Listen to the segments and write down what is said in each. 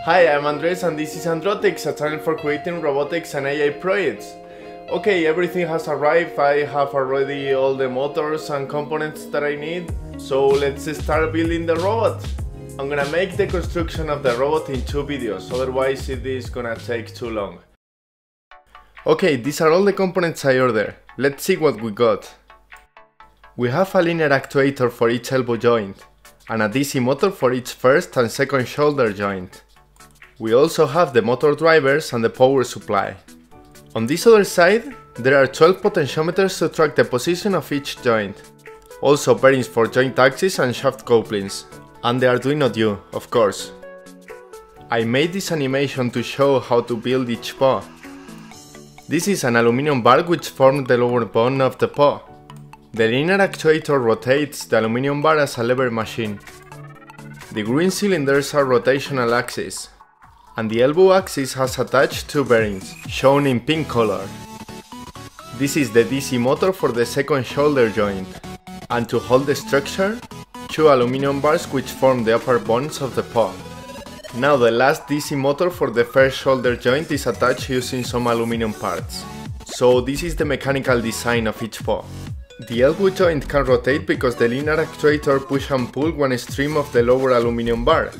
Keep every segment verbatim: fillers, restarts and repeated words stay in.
Hi, I'm Andres and this is Androtics, a channel for creating robotics and A I projects. Okay, everything has arrived. I have already all the motors and components that I need, so let's start building the robot. I'm gonna make the construction of the robot in two videos, otherwise it is gonna take too long. Okay, these are all the components I ordered. Let's see what we got. We have a linear actuator for each elbow joint, and a D C motor for each first and second shoulder joint. We also have the motor drivers and the power supply. On this other side, there are twelve potentiometers to track the position of each joint. Also bearings for joint axis and shaft couplings. And the Arduino Due, of course. I made this animation to show how to build each paw. This is an aluminum bar which forms the lower bone of the paw. The linear actuator rotates the aluminum bar as a lever machine. The green cylinders are rotational axes, and the elbow axis has attached two bearings, shown in pink color. This is the D C motor for the second shoulder joint, and to hold the structure, two aluminum bars which form the upper bones of the paw. Now the last D C motor for the first shoulder joint is attached using some aluminum parts. So this is the mechanical design of each paw. The elbow joint can rotate because the linear actuator push and pull one stream of the lower aluminum bar.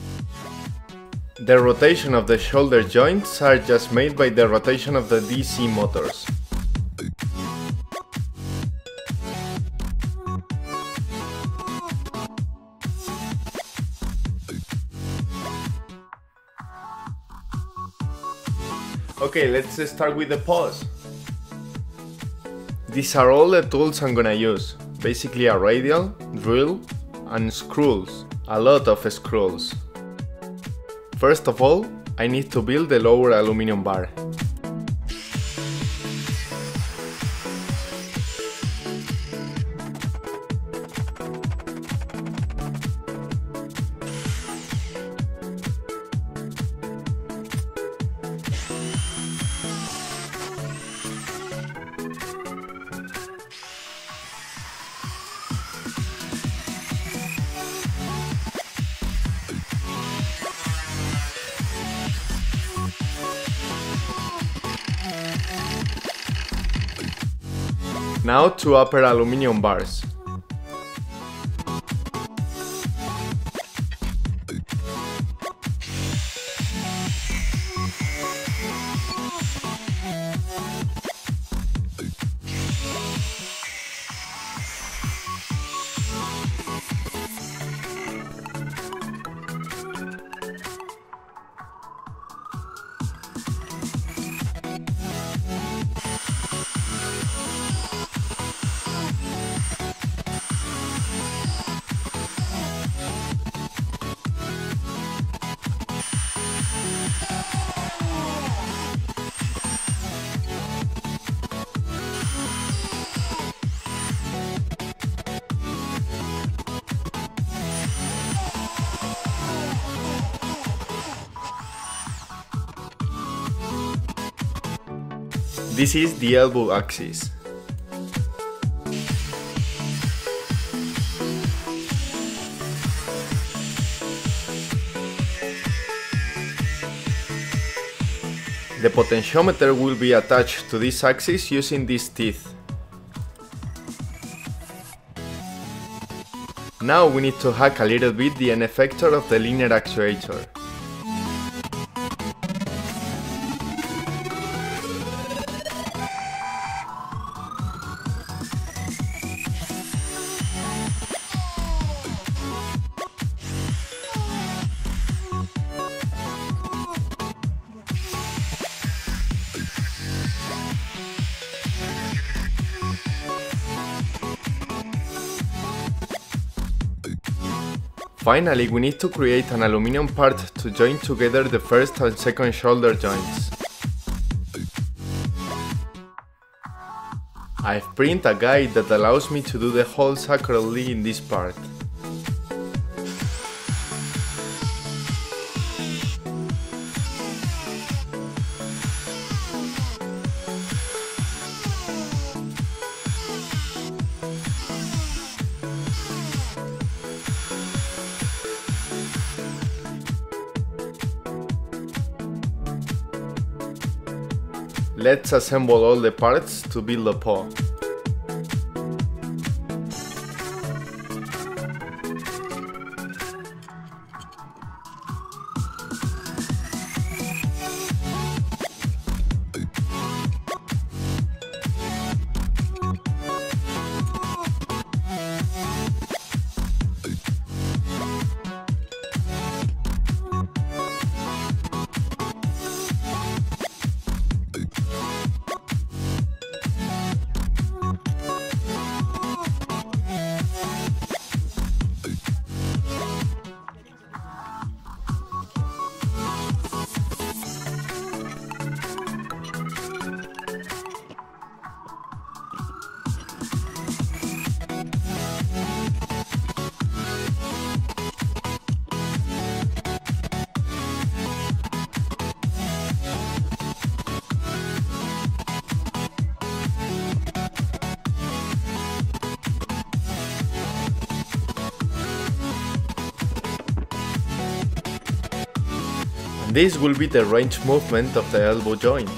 The rotation of the shoulder joints are just made by the rotation of the D C motors. Okay, let's start with the paws. These are all the tools I'm gonna use. Basically a radial, drill, and screws. A lot of screws. First of all, I need to build the lower aluminum bar. Now two upper aluminum bars. This is the elbow axis. The potentiometer will be attached to this axis using these teeth. Now we need to hack a little bit the end effector of the linear actuator. Finally, we need to create an aluminum part to join together the first and second shoulder joints. I've printed a guide that allows me to do the holes accurately in this part. Let's assemble all the parts to build a paw. This will be the range movement of the elbow joint.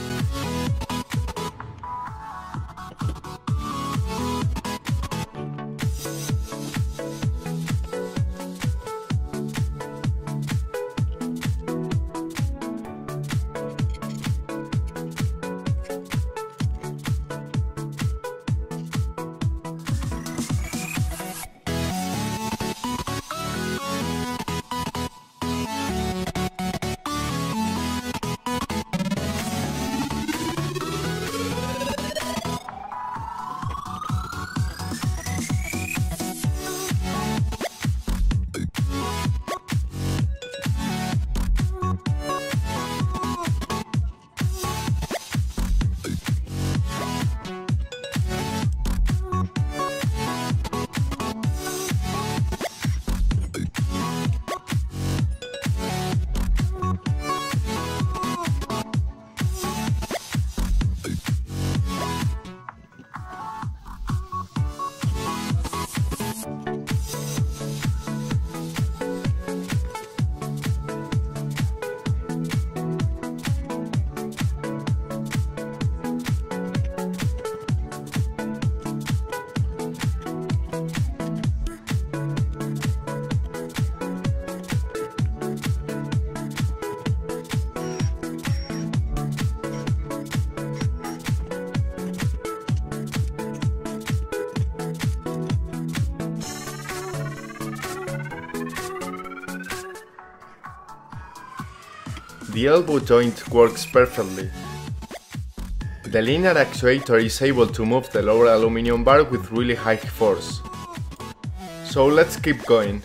The elbow joint works perfectly. The linear actuator is able to move the lower aluminum bar with really high force. So let's keep going.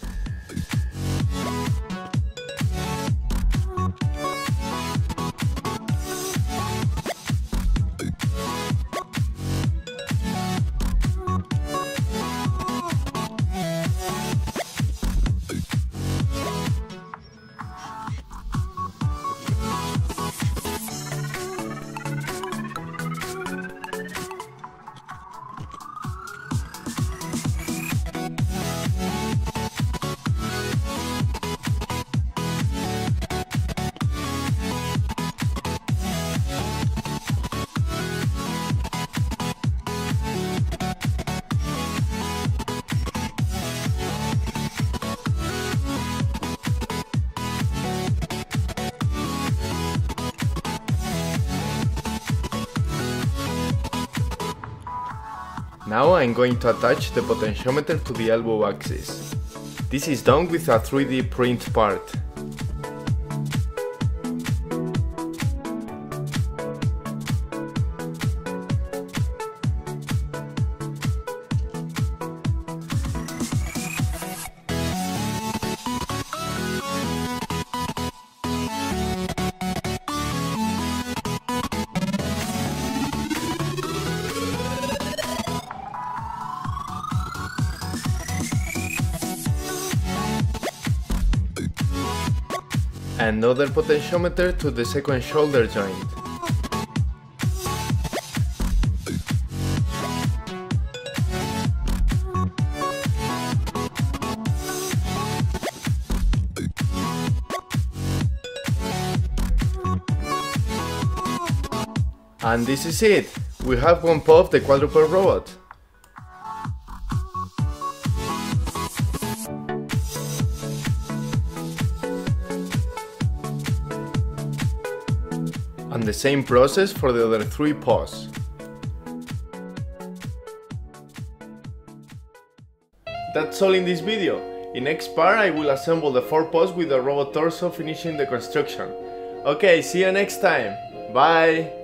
Now I'm going to attach the potentiometer to the elbow axis. This is done with a three D print part. Another potentiometer to the second shoulder joint. And this is it. We have one paw of the quadruped robot. And the same process for the other three paws. That's all in this video. In next part I will assemble the four paws with the robot torso, finishing the construction. Okay, see you next time. Bye!